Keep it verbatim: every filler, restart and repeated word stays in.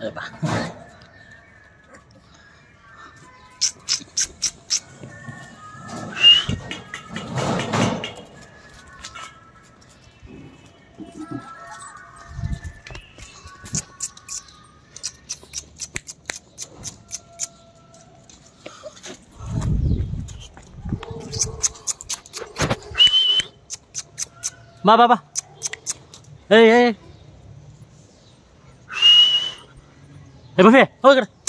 Apa? Ba ba ba. Hey hey. Hey Buffy, oh,